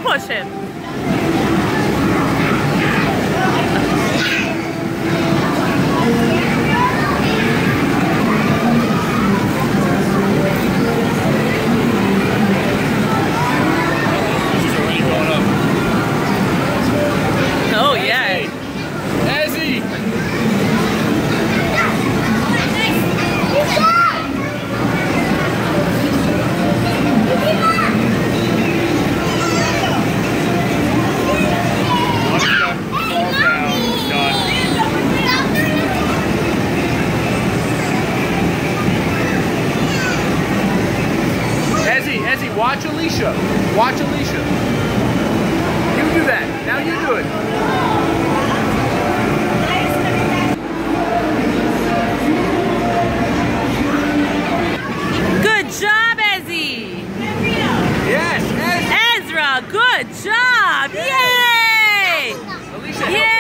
push him. Oh yeah. Ezzy! Ezzy, watch Elisha. Watch Elisha. You do that. Now you do it. Good job, Ezzy. Yes, Ezzy. Ezra, good job. Yay! Elisha, Yay!